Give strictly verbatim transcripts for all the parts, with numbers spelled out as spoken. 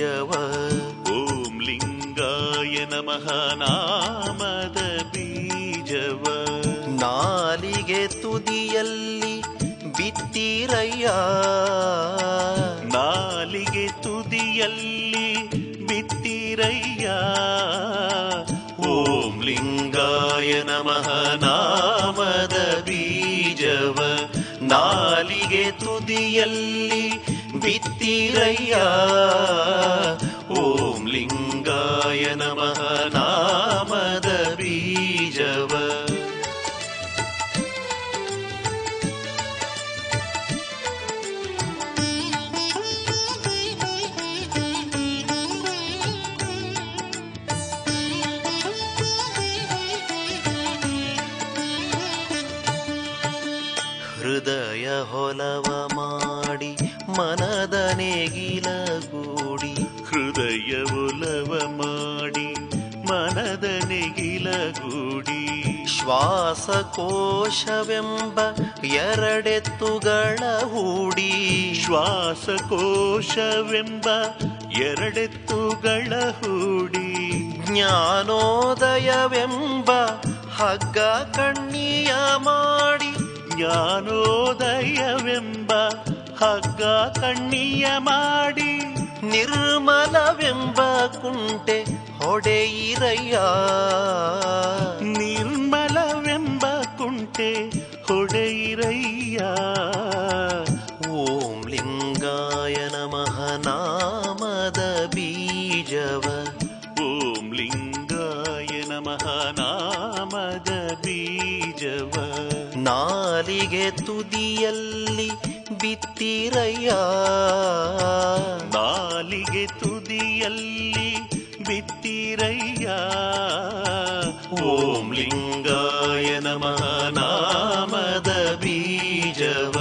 ಬೀಜವ. ಓಂ ಲಿಂಗಾಯ ನಮಃ ನಾಮದ ಬೀಜವ. ನಾಲಿಗೆ ತುದಿಯಲ್ಲಿ ಬಿತ್ತಿರಯ್ಯ. ನಾಲಿಗೆ ತುದಿಯಲ್ಲಿ ಬಿತ್ತಿರಯ್ಯ. ಓಂ ಲಿಂಗಾಯ ನಮಃ ನಾಮದ ಬೀಜವ. ನಾಲಿಗೆ ತುದಿಯಲ್ಲಿ ಬಿತ್ತಿರಯ್ಯ. ಓಂ ಲಿಂಗಾಯ ನಮಃ ನಾಮದ ಬೀಜವ. ಹೃದಯ ಹೊಲವ ಮಾಡಿ ಮನದ ನೇಗಿಲಗೂಡಿ. ಹೃದಯ ಒಲವ ಮಾಡಿ ಮನದ ನೆಗಿಲಗೂಡಿ. ಶ್ವಾಸಕೋಶವೆಂಬ ಎರಡೆತ್ತುಗಳ ಹೂಡಿ. ಶ್ವಾಸಕೋಶವೆಂಬ ಎರಡೆತ್ತುಗಳ ಹೂಡಿ. ಜ್ಞಾನೋದಯವೆಂಬ ಹಗ್ಗ ಕಣ್ಣಿಯ ಮಾಡಿ. ಜ್ಞಾನೋದಯವೆಂಬ ಹಗ್ಗ ಕಣ್ಣಿಯ ಮಾಡಿ. ನಿರ್ಮಲವೆಂಬ ಕುಂಟೆ ಹೊಡೆಯಿರಯ್ಯ. ನಿರ್ಮಲವೆಂಬ ಕುಂಟೆ ಹೊಡೆಯಿರಯ್ಯ. ಓಂ ಲಿಂಗಾಯ ನಮಃ ನಾಮದ ಬೀಜವ. ಓಂ ಲಿಂಗಾಯ ನಮಃ ನಾಮದ ಬೀಜವ. ನಾಲಿಗೆ ತುದಿಯಲ್ಲಿ ಬಿತ್ತಿರಯ್ಯ. ನಾಲಿಗೆ ತುದಿಯಲ್ಲಿ ಬಿತ್ತಿರಯ್ಯ. ಓಂ ಲಿಂಗಾಯ ನಮಃ ನಾಮದ ಬೀಜವ.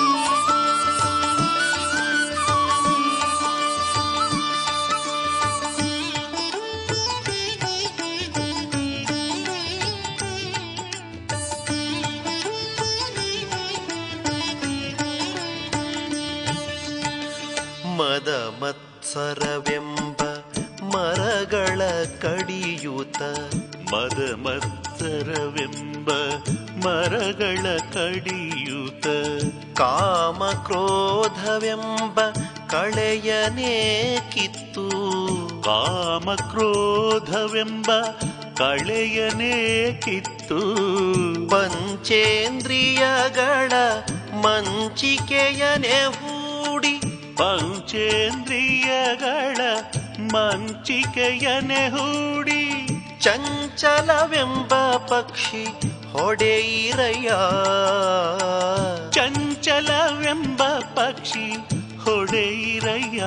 ಮದ ಮತ್ಸರವೆಂಬ ಮರಗಳ ಕಡಿಯೂತ. ಮದ ಮತ್ಸರವೆಂಬ ಮರಗಳ ಕಡಿಯೂತ. ಕಾಮ ಕ್ರೋಧವೆಂಬ ಕಳೆಯನೇ ಕಿತ್ತು. ಕಾಮ ಕ್ರೋಧವೆಂಬ ಕಳೆಯನೇ ಕಿತ್ತು. ಪಂಚೇಂದ್ರಿಯಗಳ ಮಂಚಿಕೆಯನೇ ಹೂಡಿ. ಪಂಚೇಂದ್ರಿಯಗಳ ಮಂಚಿಕೆಯನೆ ಹೂಡಿ. ಚಂಚಲವೆಂಬ ಪಕ್ಷಿ ಹೊಡೆಯಿರಯ್ಯ. ಚಂಚಲವೆಂಬ ಪಕ್ಷಿ ಹೊಡೆಯಿರಯ್ಯ.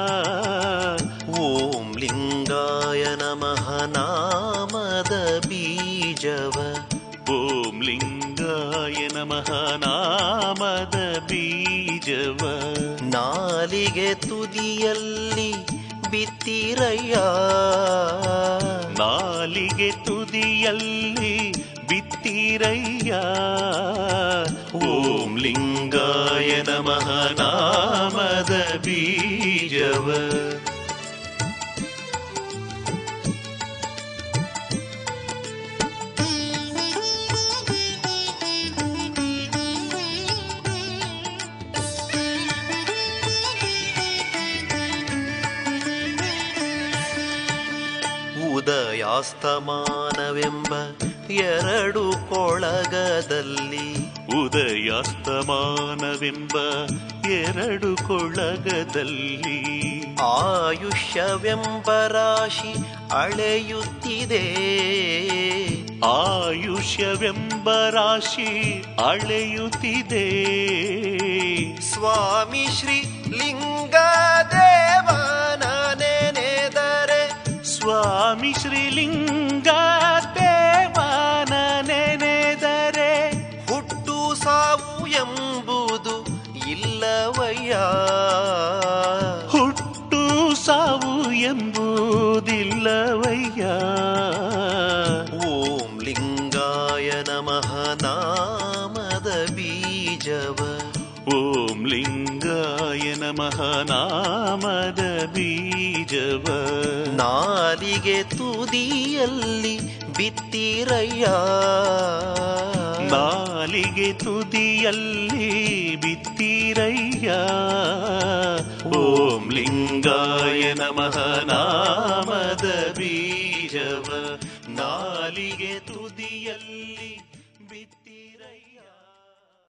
ಓಂ ಲಿಂಗಾಯ ನಮಃ ನಾಮದ ಬೀಜವ. ಓಂ ಲಿಂಗಾಯ ನಮಃ ನಾಮದ ಬೀಜವ. ನಾಲಿಗೆ ತುದಿಯಲ್ಲಿ ಬಿತ್ತಿರಯ್ಯ. ನಾಲಿಗೆ ತುದಿಯಲ್ಲಿ ಬಿತ್ತಿರಯ್ಯ. ಓಂ ಲಿಂಗಾಯ ನಮಃ ನಾಮದ ಬೀಜವ. ಉದಯಾಸ್ತಮಾನವೆಂಬ ಎರಡು ಕೊಳಗದಲ್ಲಿ. ಉದಯಾಸ್ತಮಾನವೆಂಬ ಎರಡು ಕೊಳಗದಲ್ಲಿ. ಆಯುಷ್ಯವೆಂಬ ರಾಶಿ ಅಳೆಯುತ್ತಿದೆ. ಆಯುಷ್ಯವೆಂಬ ರಾಶಿ ಅಳೆಯುತ್ತಿದೆ. ಸ್ವಾಮಿ ಶ್ರೀ ಲಿಂಗದೇವನ ನೆನೆದರೆ. ಸ್ವಾಮಿ ಶ್ರೀಲಿಂಗ ದೇವನ ನೆನೆದರೆ. ಹುಟ್ಟು ಸಾವು ಎಂಬುದು ಇಲ್ಲವಯ್ಯ. ಹುಟ್ಟು ಸಾವು ಎಂಬುದಿಲ್ಲವಯ್ಯ. ಓಂ ಲಿಂಗಾಯ ನಮಃ ನಾಮದ ಬೀಜವ. ಓಂ ಲಿಂಗಾಯ ಲಿಂಗಾಯ ನಮಃ ನಾಮದ ಬೀಜವ ನಾಲಿಗೆ ತುದಿಯಲ್ಲಿ ಬಿತ್ತಿರಯ್ಯ ನಾಲಿಗೆ ತುದಿಯಲ್ಲಿ ಬಿತ್ತಿರಯ್ಯ ಓಂ ಲಿಂಗಾಯ ನಮಃ ನಾಮದ